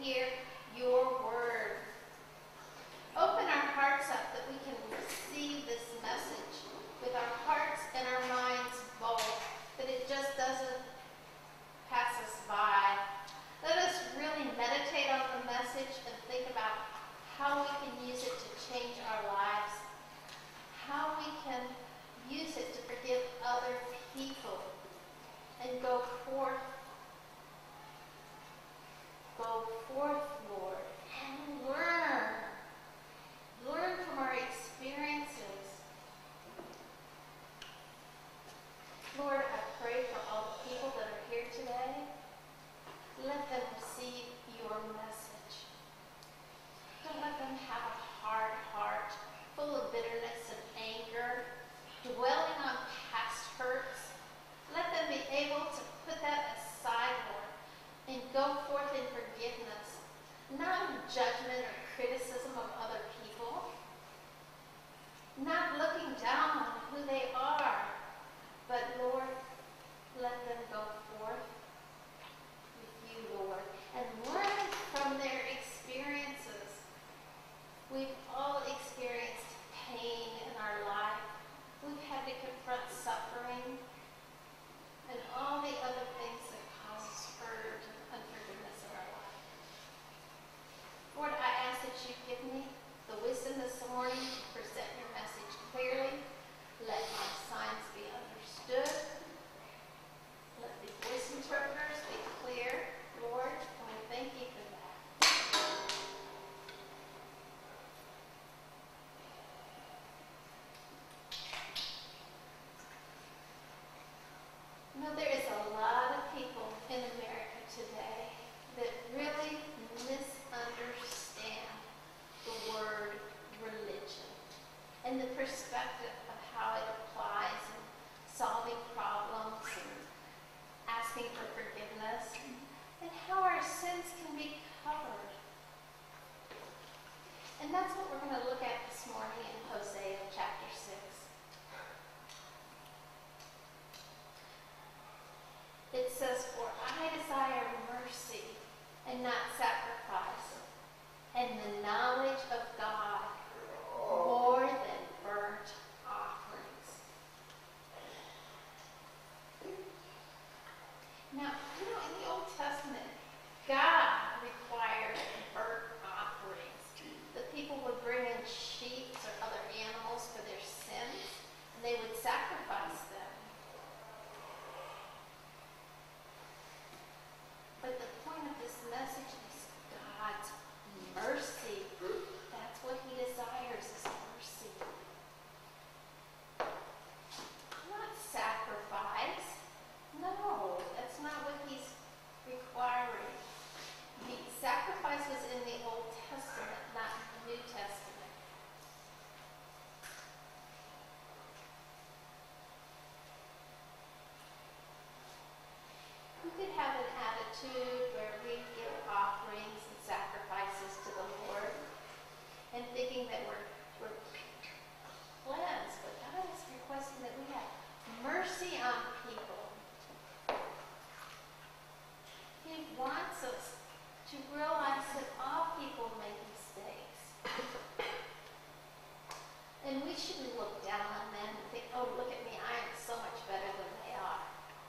hear your word. Open our hearts up that we can receive this message with our hearts and our minds both, that it just doesn't pass us by. Let us really meditate on the message and think about how we can use it to change our lives, how we can use it to forgive other people and go forth, Lord, and learn from our experiences. Lord, I pray for all the people that are here today. Let them receive your message. Don't let them have a hard heart, full of bitterness and anger, dwelling on past hurts. Let them be able to put that aside, Lord, and go forth in forgiveness, not in judgment or criticism of other people, not looking down on who they are, but Lord, let them go forth with you, Lord, and learn from their experiences. We've all experienced pain in our life. We've had to confront suffering and all the other things that cause hurt and unforgiveness in our life. Lord, I ask that you give me the wisdom this morning to present your message clearly. Let my signs be understood. Let the voice interpreters be clear, Lord, and we thank you for that. You know, there is a lot of people in America today that really misunderstand the word religion and the perspective of how it applies in solving problems and asking for forgiveness and how our sins can be covered. And that's what we're going to look at this morning in Hosea chapter 6. It says, "For I desire mercy and not sacrifice, and the knowledge of God more than burnt offerings." Now, you know, in the Old Testament, God required burnt offerings. The people would bring in sheep or other animals for their sins, and they would sacrifice them. But the point of this message is God's mercy. That's what he desires, is mercy. Not sacrifice. No, that's not what he's requiring. The sacrifice was in the Old Testament, not the New Testament. We could have an attitude where we give offerings and sacrifices to the Lord and thinking that we're cleansed, but God is requesting that we have mercy on people. He wants us to realize that all people make mistakes. And we shouldn't look down on them and think, "Oh, look at me, I am so much better than they are."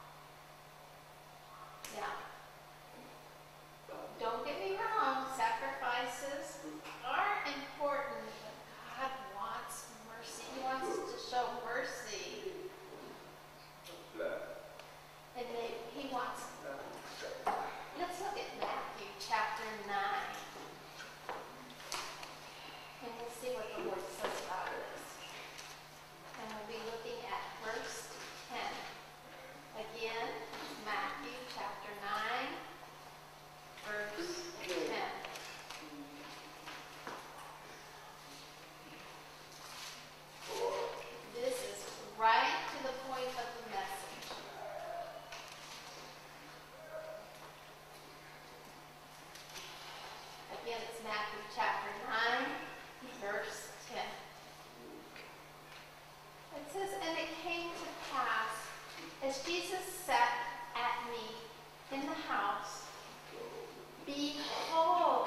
Now, don't get me wrong, sacrifices are important, but God wants mercy. He wants us to show mercy. And he wants, let's look at Matthew chapter 9. And we'll see what the Lord says about this. And we'll be looking at verse 10. Again, Matthew chapter 9, verse 10. This is right to the point of the message. Again, it's Matthew chapter 9, verse 10. It says, "And it came to pass, as Jesus sat at meat in the house, behold,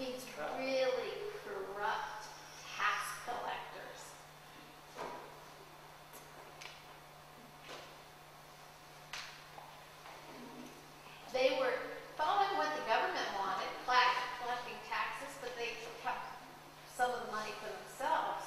These really corrupt tax collectors. They were following what the government wanted, collecting taxes, but they kept some of the money for themselves.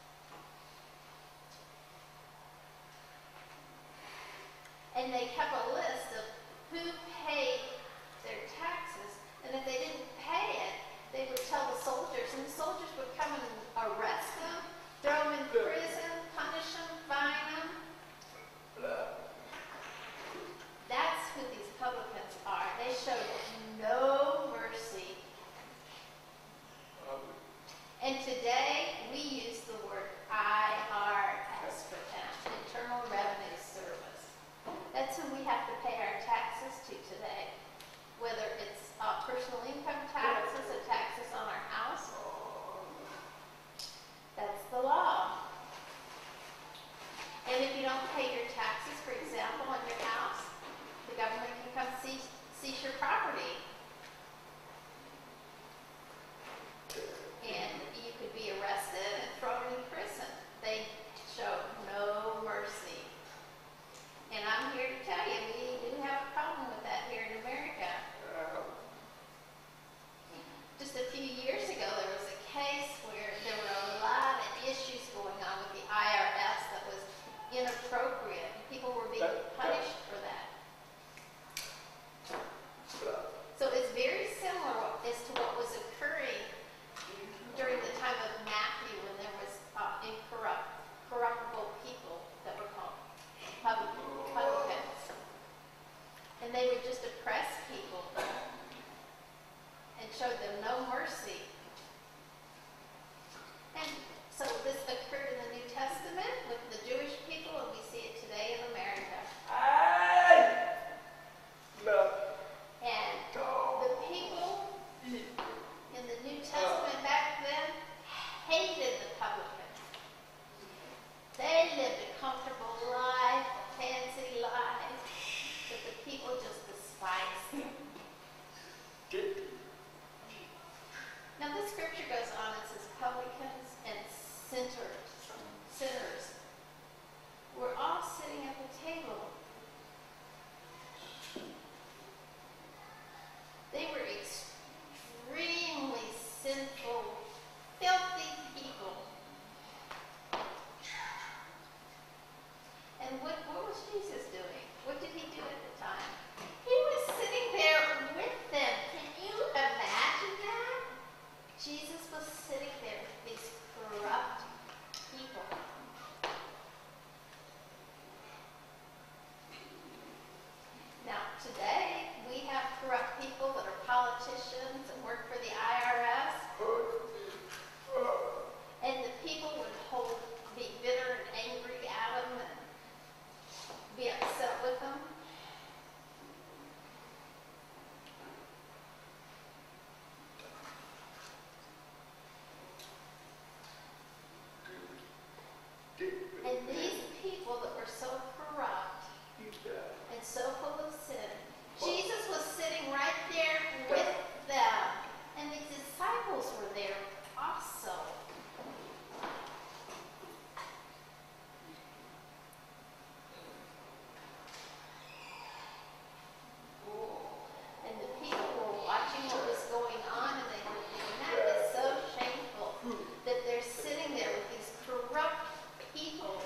And they kept a list of who paid their taxes, and if they didn't pay it, they would tell the soldiers, and the soldiers would come and arrest them, throw them in prison, punish them, fine them. That's who these publicans are. They showed no mercy. And today, we use the word IRS for them, Internal Revenue Service. That's who we have to pay our taxes to today. Whether it's personal income taxes or taxes on our house, that's the law. And if you don't pay your taxes, for example, on your house, the government can come seize your property. And you could be arrested and thrown in prison. They show no mercy. And I'm here to tell you, we do have a problem with that here in America. Just a few years ago, there was a case where there were a lot of issues going on with the IRS that was inappropriate. People were being punished for that. So it's very similar as to what was occurring during the time of Matthew when there was corruptible people that were called publicans. And they would just oppress people and showed them no mercy. And so this occurred in the New Testament with the Jewish people, and we see it today in America. And the people in the New Testament back then hated the publicans. They lived a comfortable life, a fancy life, but the people just despised them. Now the scripture goes on, it says publicans and sinners were all sitting at the table. They were extremely sinful, filthy people. And what was Jesus doing? What did he do at the time? He was sitting there with them. Can you imagine that? Jesus was sitting there with these corrupt people. Now, today, we have corrupt people that are politicians and work for the IRS. And the people would be bitter and angry at them and be upset with them. And these people that were so corrupt and so full of sin, Jesus was sitting right there with them. And the disciples were there also. And the people were watching what was going on, and they were thinking, that is so shameful that they're sitting there with these corrupt people.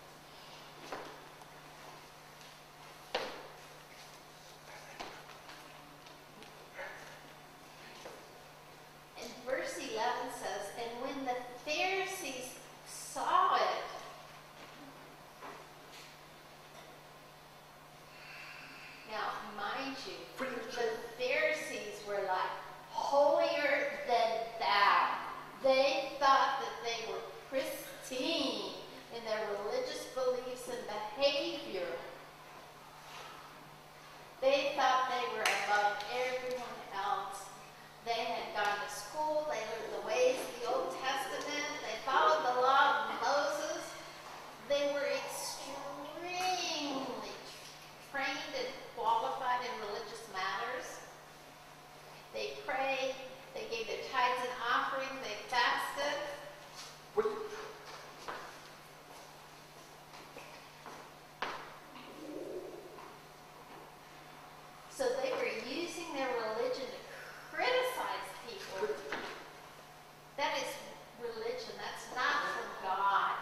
And verse 11 says, and when the Pharisees saw it, now mind you, the Pharisees were like holier than thou. They thought that they were pristine in their religious beliefs and behavior. They thought they were above everyone else. They had gone to school, they learned the ways of the Old Testament, they followed the law of Moses. They were extremely trained and qualified in religious matters. They prayed, they gave gave their tithes and offerings, they fasted. What? So they were using their religion to criticize people. That is religion. That's not from God.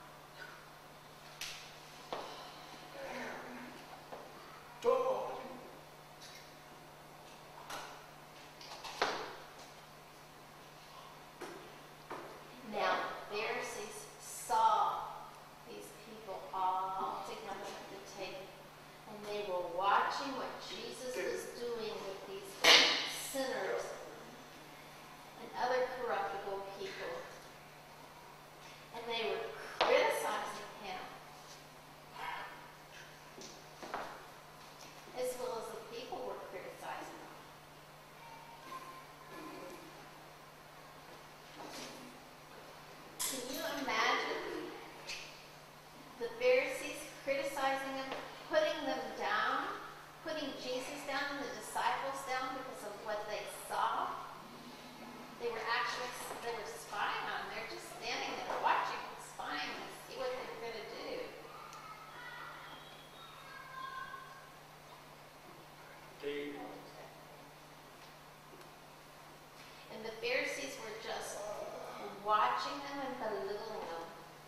Now, the Pharisees saw these people all together at the table, and they were watching what Jesus was doing with these sinners and other corruptible people. And they were criticizing him, as well as the people were criticizing him. Can you imagine the Pharisees criticizing him, putting them down, putting Jesus down and the disciples down because of what they saw? They were spying on them. They're just standing there watching and spying to see what they're going to do. And the Pharisees were just watching them and belittling them.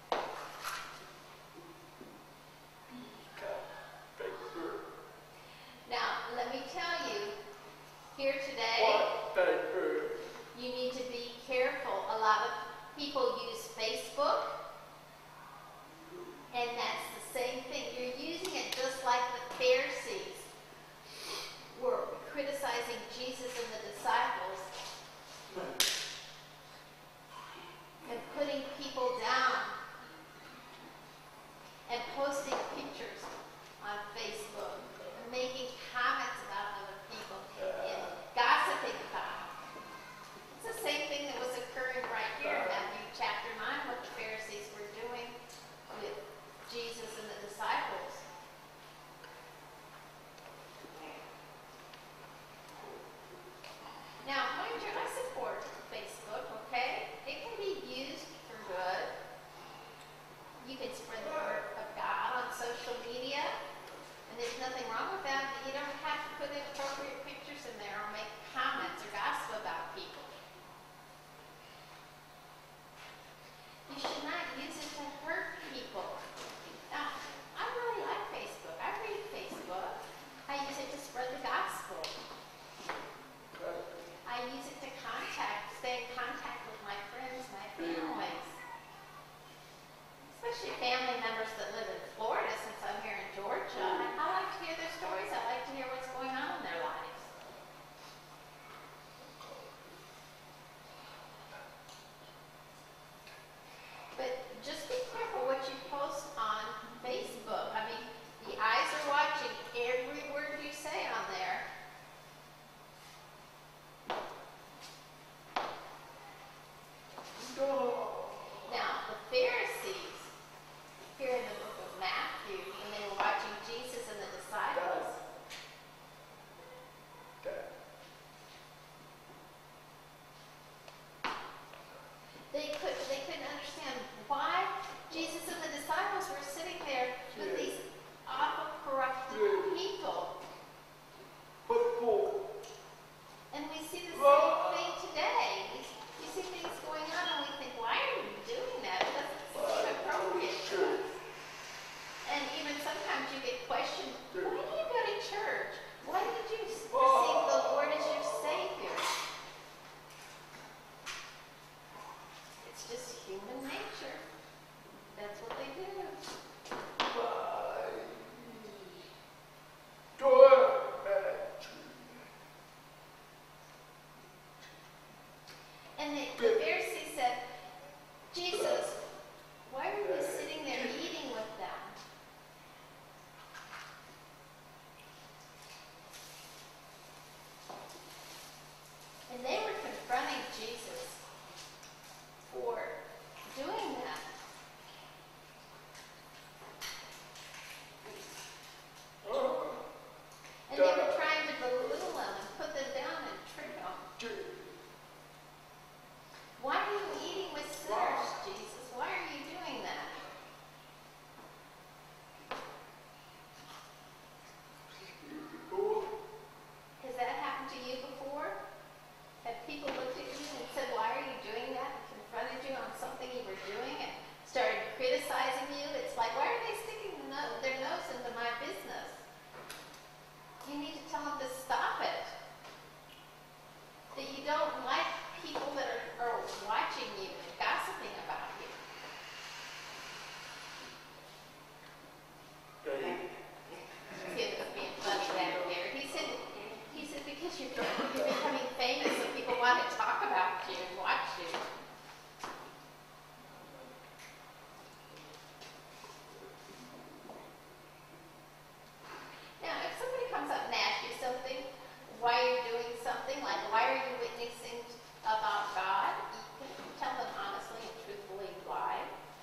Now, let me tell you, here today, you need to be careful. A lot of people use Facebook, and that's the same thing. You're using it just like the Pharisees were criticizing Jesus and the disciples and putting people down and posting pictures on Facebook and making comments about other people and gossiping about them. It's the same thing that was occurring right here in Matthew chapter 9, what the Pharisees were doing with Jesus and the disciples. Now, mind you, I support Facebook, okay? It can be used for good. You can spread the word of God on social media, and there's nothing wrong with that, but you don't have to put inappropriate pictures in there or make comments or gossip about people. You should not use it to hurt people. Now, I really like Facebook. I read Facebook. I use it to spread the gospel. I use it to stay in contact with my friends, my families. Especially family members that live in Florida, since I'm here in Georgia. I like to hear their stories. I like to hear what's going on in their lives. But just be careful what you post on Facebook. I mean, the eyes are watching every word you say on there. Now, the Pharisees, here in the book of Matthew, when they were watching Jesus and the disciples, they couldn't understand why Jesus and the disciples were sitting there with these awful, corrupted people. And we see the same thing today. We see things going on and we think, why are you doing that? It doesn't seem appropriate to us. And even sometimes you get questioned, why do you go to church? Why did you receive the Lord as your Savior? It's just human nature. That's what they do. And the Pharisees said, Jesus, why are you sitting there eating with them? And they were confronting Jesus for doing that. And they were trying to belittle them and put them down and trick them. want to talk about you and watch you. Now, if somebody comes up and asks you something, why you're doing something, like why are you witnessing about God, you can tell them honestly and truthfully why.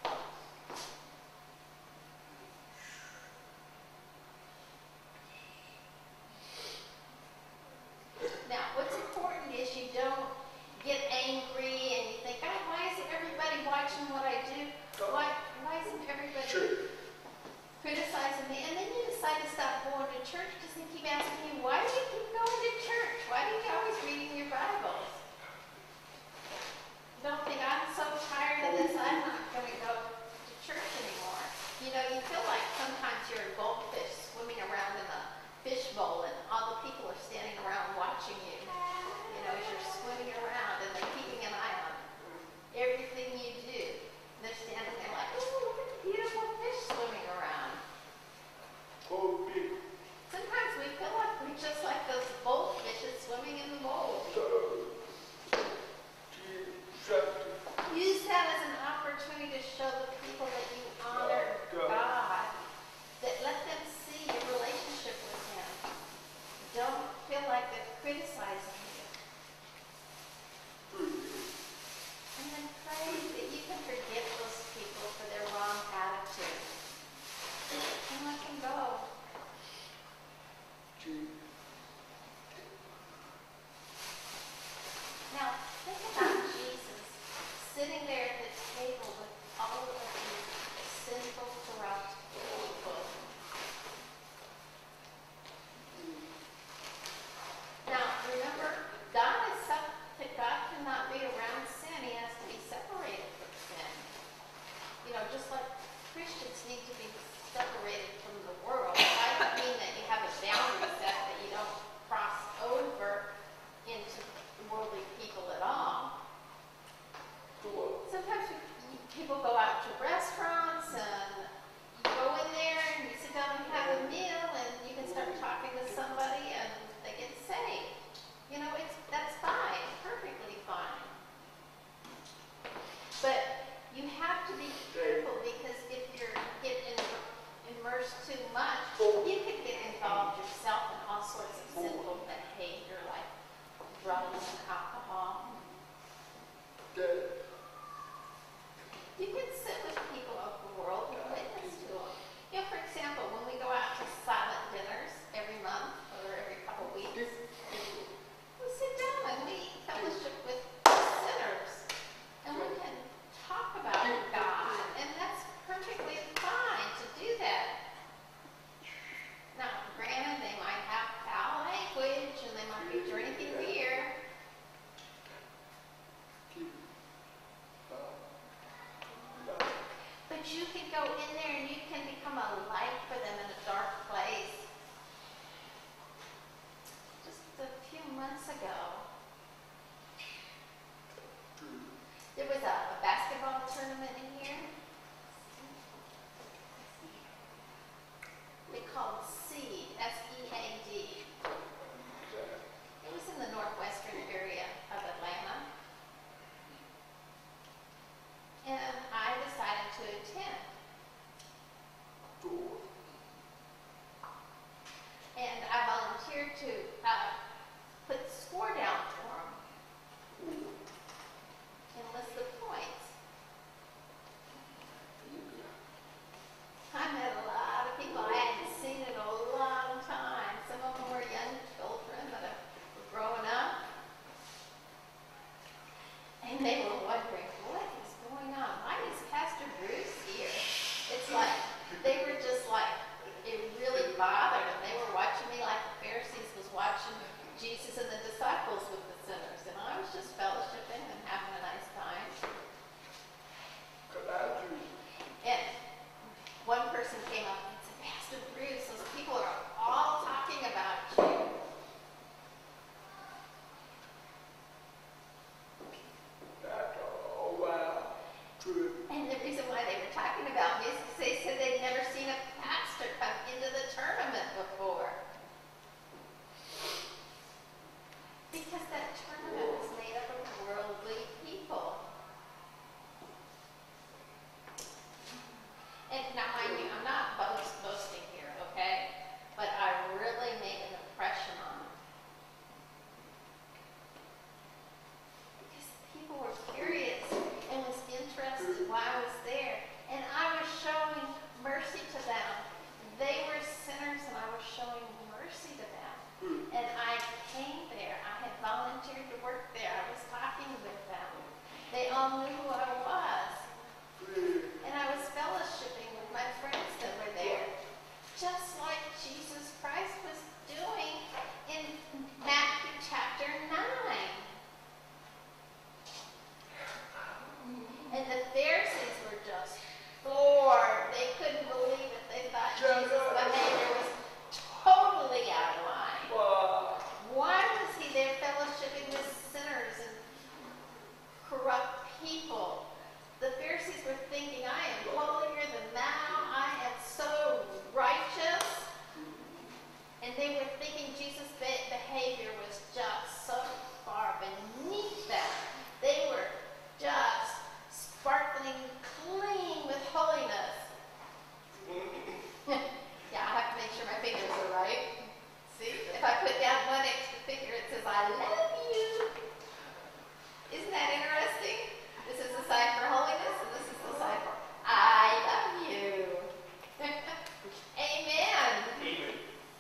Now, what's important is you don't get angry and you think, God, why isn't everybody watching what I do? Why isn't everybody criticizing me? And then you decide to stop going to church because they keep asking you, why do you keep going to church? Why are you always reading your Bibles? Don't think, I'm so tired of this, I'm not going to go to church anymore. You know, you feel like sometimes you're a goldfish swimming around in a fishbowl and all the people are standing around watching you. You know, as you're swimming around and they're keeping an eye on everything you do. And they're standing there like, ooh, look at the beautiful fish swimming around. Sometimes we feel like we're just like those goldfishes swimming in the bowl. Use that as an opportunity to show the people that you honor God, that let them see your relationship with Him. Don't feel like they're criticizing you. And then pray that you can forgive those people for their wrong attitude. And let them go. Now, think about Jesus sitting there at the table with all of these sinful, corrupt people. Now, remember, God cannot be around sin. He has to be separated from sin. You know, just like Christians need to be separated from the world. I don't mean that you have a boundary set that you don't cross over into worldly people at all. Sometimes people go out to restaurants and worked there. I was talking with them. They all knew who I was. And I was fellowshipping with my friends that were there, just like Jesus Christ was doing in Matthew chapter 9. And the Pharisees were just floored. They couldn't believe it. They thought Jesus' behavior was totally out of line. Why was he there fellowshipping with sinners and corrupt people? The Pharisees were thinking, I am holier than thou. I am so righteous. And they were thinking Jesus' behavior was just so far beneath them. They were just sparkling clean with holiness. Yeah, I have to make sure my fingers are right. See, if I put down one extra finger, it says, I love you. Isn't that interesting? This is the sign for holiness, and this is the sign for I love you. Amen. Amen.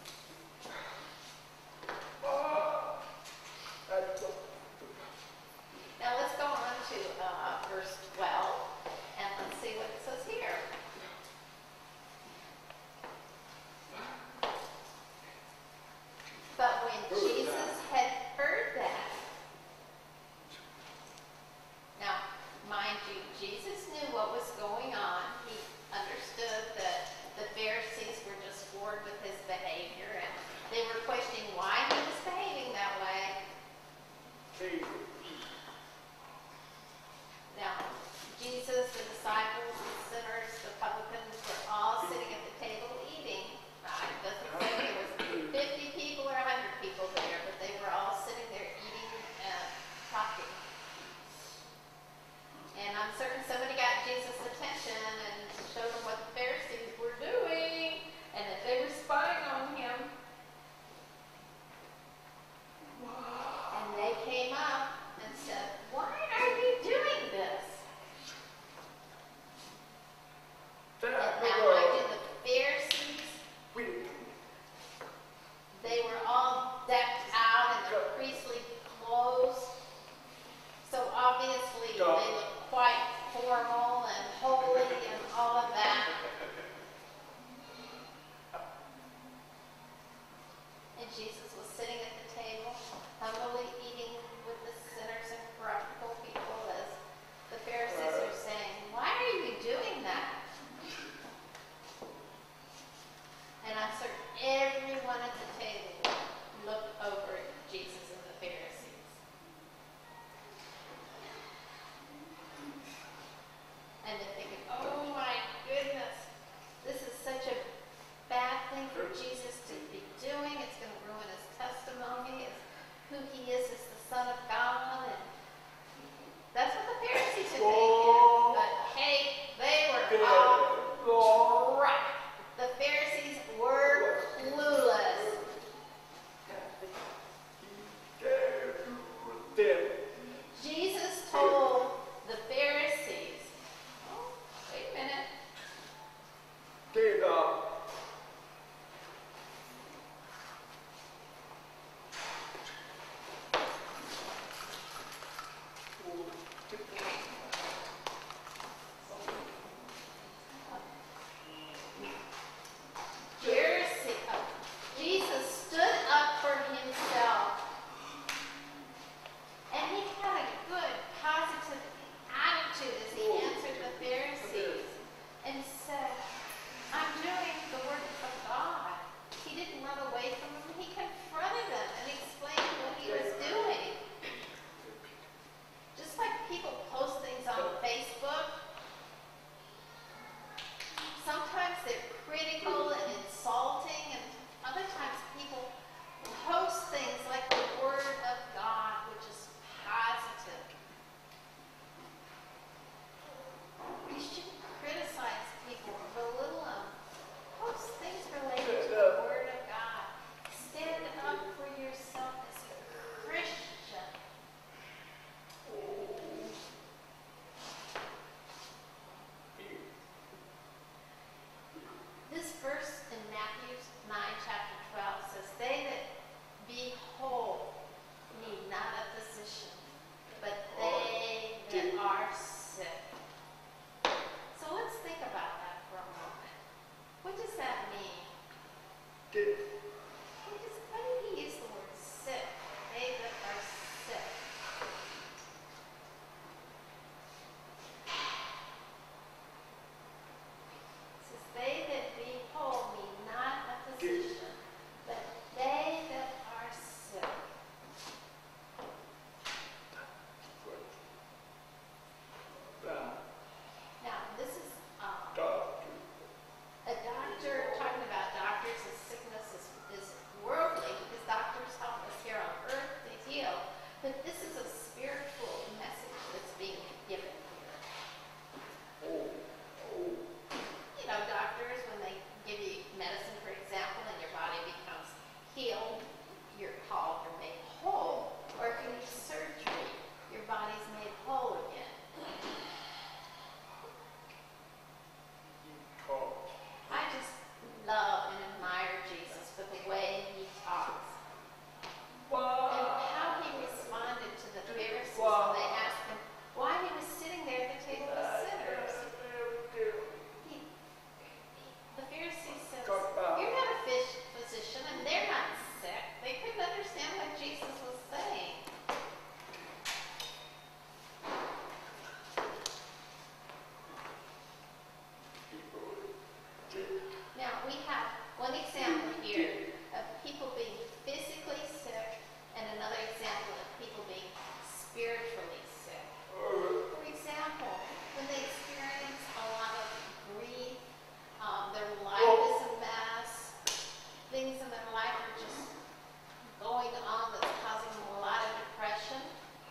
Now let's go on to verse 12, and let's see what it says here. But when Jesus had heard that, now, mind you, Jesus knew what was going on. He understood that the Pharisees were just bored with his behavior, and they were questioning why he was behaving that way. Now, Jesus, the disciples, the sinners, the publicans were all sitting at the table eating. It doesn't say there was 50 people or 100 people there, but they were all sitting there eating and talking. And I'm certain somebody got Jesus' attention and showed him what the Pharisees were doing and that they were spying on him. And they came up and said, why are you doing this? spiritually sick. For example, when they experience a lot of grief, their life is a mess, things in their life are just going on that's causing them a lot of depression.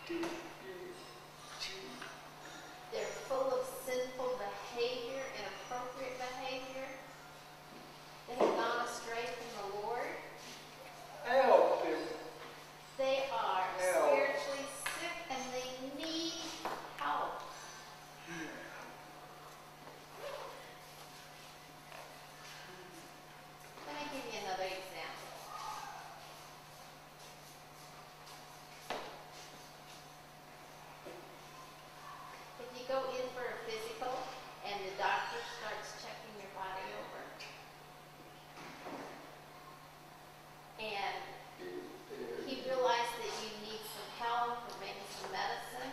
They're full of sinful behavior, inappropriate behavior. They have gone astray from the Lord. Help them. They are Help. spiritually sick and they need help. Let me give you another example. If you go in for a physical and the doctor starts checking your body over, and he realized that you need some help or maybe some medicine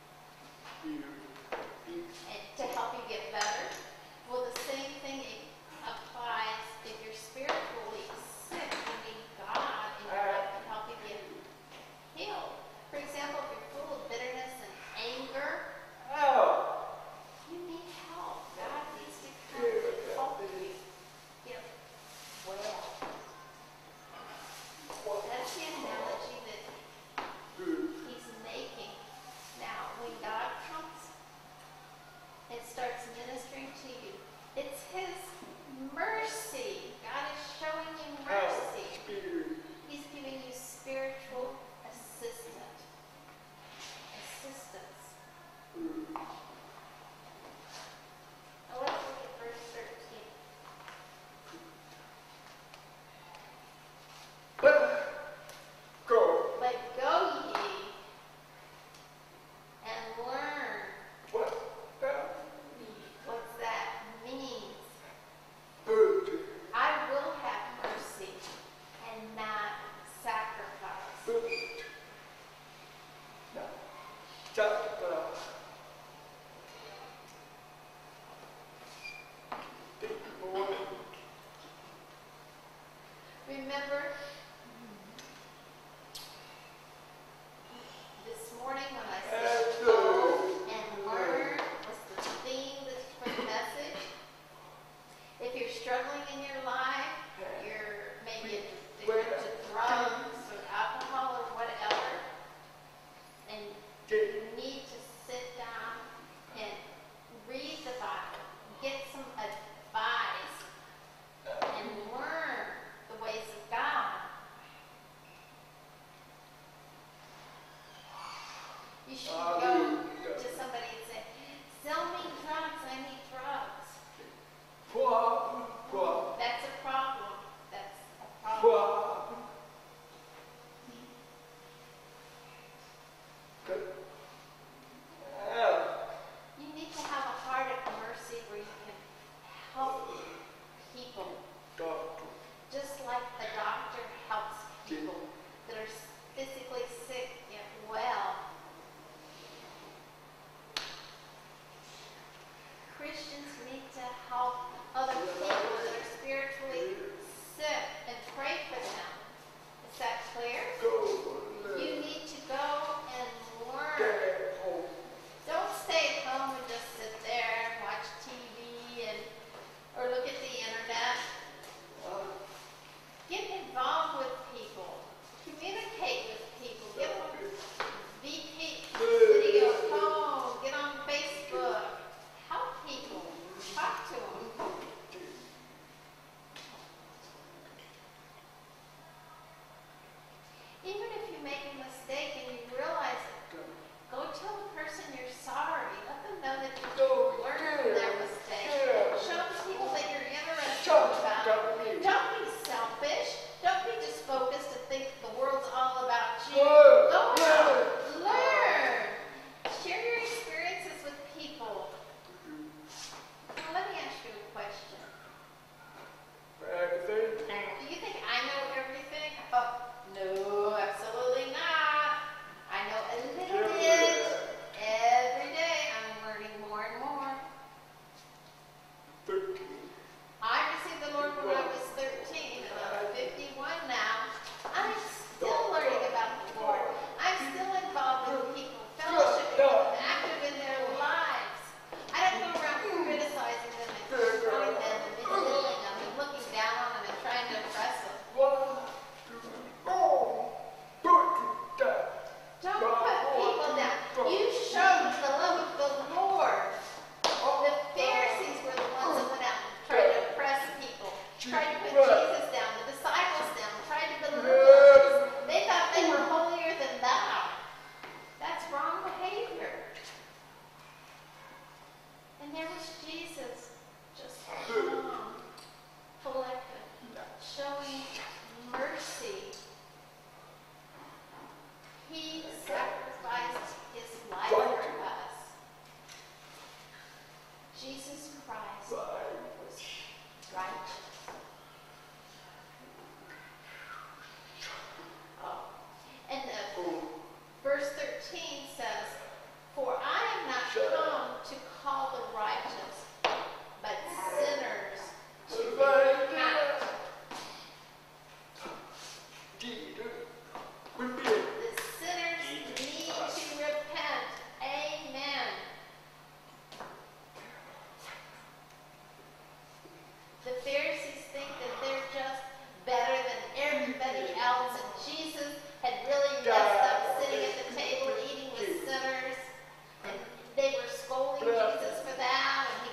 and to help you get better, well, the same thing applies if you're spiritually sick. You need God in your life to help you get healed. For example, if you're full of bitterness and anger, Help. you need help. God needs to come and help you get well. That's the analogy that he's making. Now, when God comes and starts ministering to you, it's his mercy. God is showing you mercy. He's giving you spiritual assistance. Now let's look at verse 13. But go ye and learn what that means. I will have mercy and not sacrifice. Remember, this morning when I said go and learn was the theme for the message. If you're struggling in your life, you're maybe addicted to drugs or alcohol or whatever, and you need to sit down and read the Bible, get some advice, and learn the ways of God. You should go to somebody and say, sell me drugs, I need drugs. That's a problem. That's a problem. You need to have a heart of mercy where you can help people. Just like a doctor helps people that are physically sick get well. Christians need to help other people that are spiritually sick and pray for them. Is that clear? You need to go and learn 13 says, "For I am not come to call the righteous, but sinners to repent." The sinners need to repent. Amen. The Pharisees think that they're just better than everybody else, and Jesus had really messed up sitting at the table eating with sinners, and they were scolding Jesus for that, and he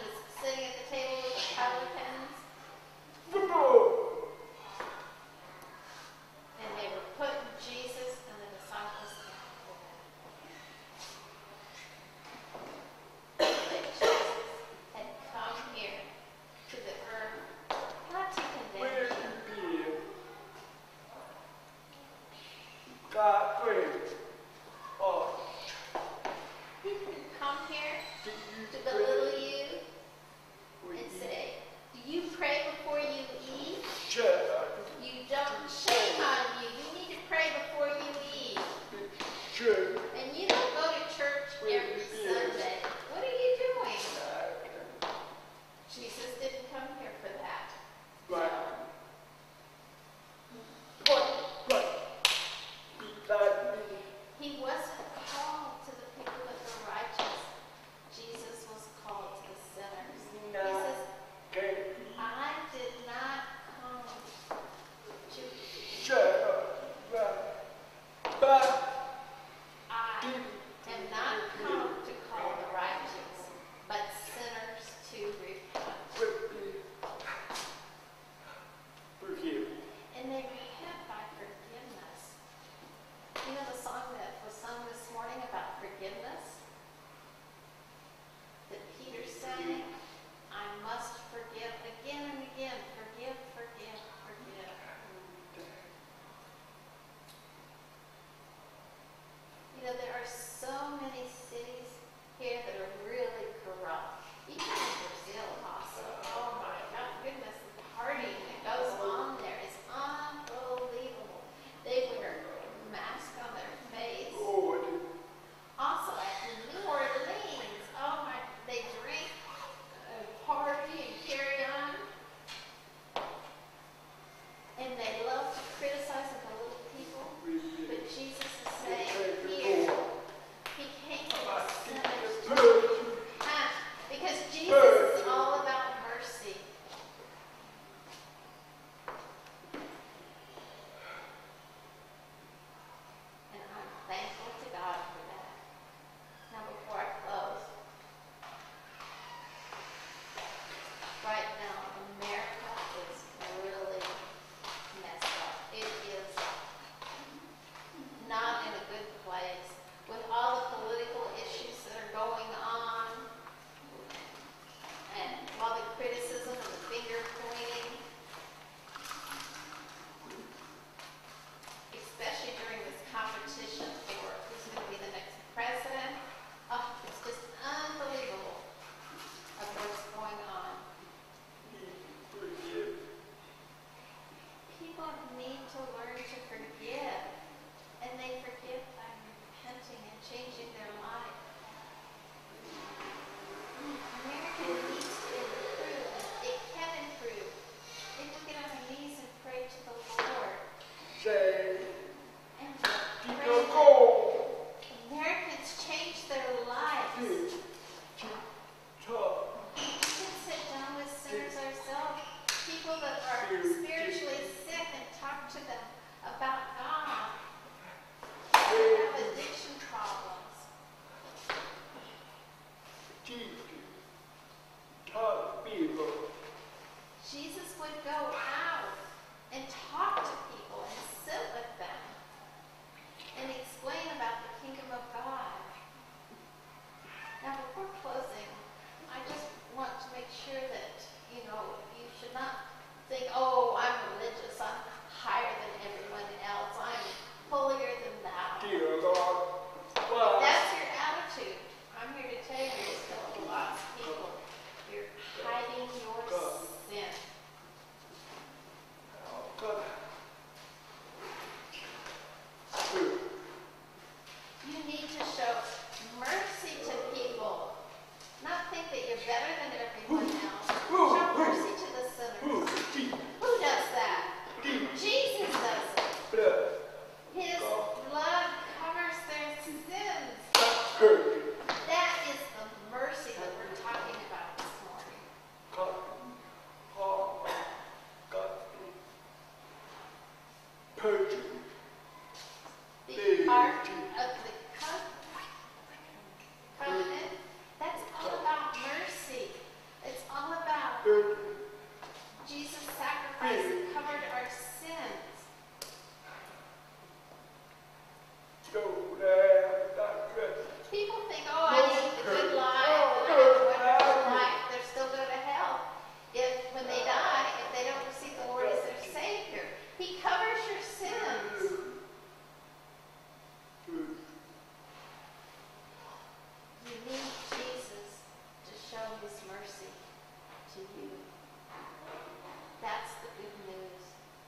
His mercy to you. That's the good news.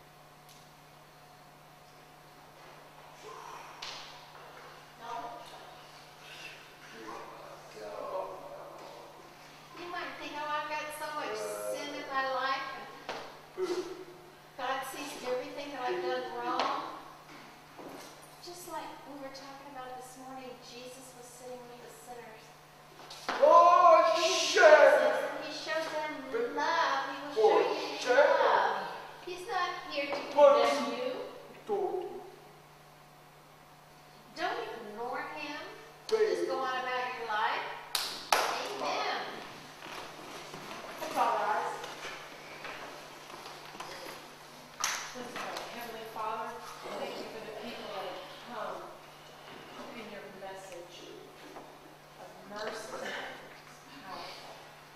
You might think, oh, I've got so much sin in my life, and God sees everything that I've done wrong. Just like we were talking about this morning, Jesus was sitting with the sinners. Oh, He shit! showed them love. He will show you love. He's not here to condemn you. Don't ignore him. Just go on about your life. Amen. Let's all rise. Let's pray. Heavenly Father, thank you for the people that have come in your message of mercy. It's powerful.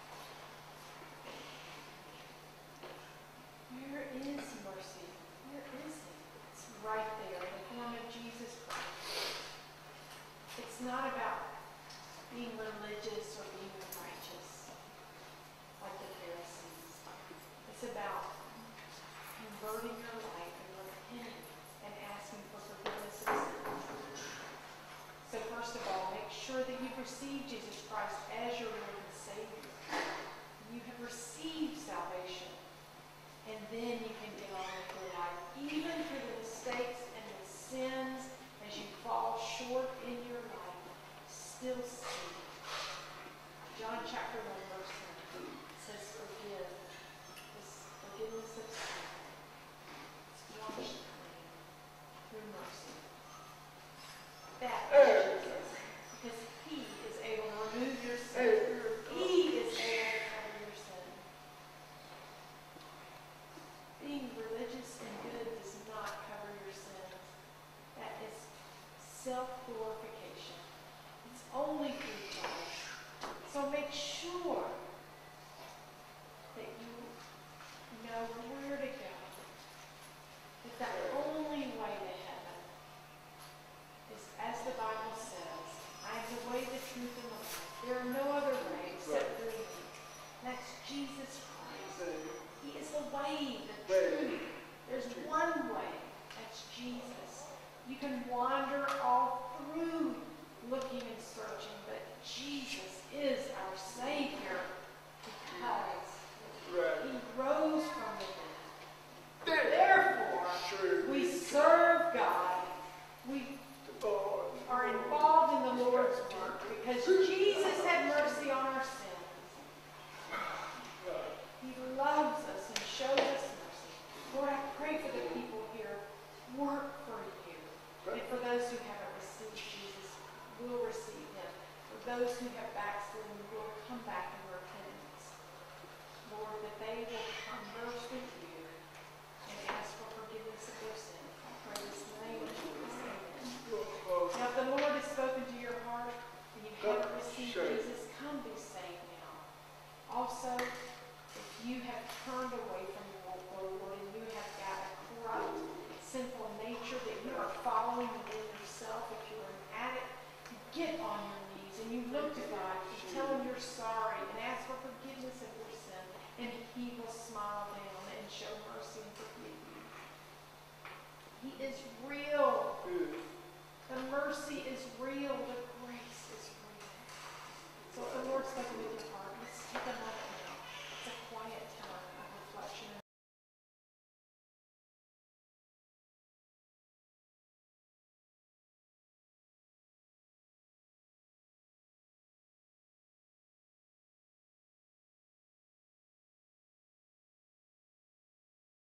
Where is mercy? Where is it? It's right there in the form of Jesus Christ. It's not about being religious or being righteous like the Pharisees. It's about converting your life and repenting and asking for forgiveness of sins. So first of all, make sure that you've received Jesus Christ as your Lord and Savior. You have received salvation. And then you can get on with your life. Even through the mistakes and the sins, as you fall short in your life, still see. John chapter 1 verse 9 says forgive. This forgiveness of sin. It's washed clean through mercy. That is Jesus. Because he is able to remove your sin. He is able to cover your sin. Being religious and good does not cover your sins. That is self-glorification. It's only through Christ. So make sure that you know where to go. That the only way to heaven is, as the Bible says, I am the way, the truth, and the life. There are no other way except through me. That's Jesus Christ. He is the way, the truth. There's one way. That's Jesus. You can wander all through looking and searching, but Jesus is our Savior because he rose from the dead. Therefore, we serve God. We are involved in the Lord's work because Jesus had mercy on our sins. He loves us and shows us mercy. Lord, I pray for the people here. Work for you. And for those who haven't received Jesus, will receive him. For those who have backslidden, will come back in repentance. Lord, that they will converse with you and ask for forgiveness of their sins. I pray this in the name of Jesus. Amen. Now, if the Lord has spoken to your heart and you haven't received Jesus, come be saved now. Also, if you have turned away from the Lord and you have got a corrupt, sinful nature that you are following within yourself, if you're an addict, get on your knees and you look to God, you tell him you're sorry and ask for forgiveness of your sin, and he will smile down and show mercy and forgive you. He is real. The mercy is real. The grace is real. So if the Lord's spoken with your heart,